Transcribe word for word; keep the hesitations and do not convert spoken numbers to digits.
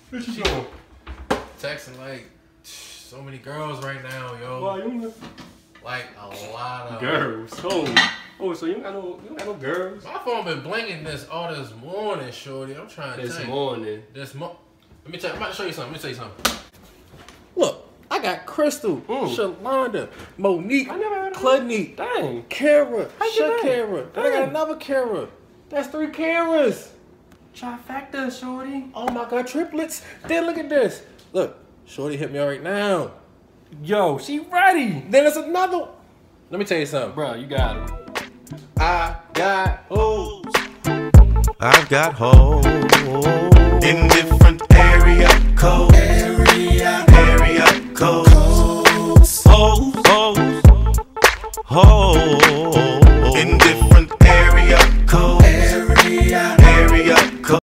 What you doing? Texting like so many girls right now, yo. Why you know? Like a lot of girls. Oh, oh, so you don't got no, you don't got no girls. My phone been blinging this all this morning, shorty. I'm trying to This think. morning. This mo. Let me tell. I'm about to show you something. Let me tell you something. Look, I got Crystal, mm. Shalonda, Monique, Cludney, dang, Kara, Shakara. Then I got another Kara. That's three Karas. Trifecta, shorty. Oh my God, triplets. Then look at this. Look, shorty hit me right now. Yo, she ready. Then there's another. Let me tell you something, bro. You got it. I got hoes. I've got hoes in different area codes. Area, area codes. Hoes, hoes, hoes.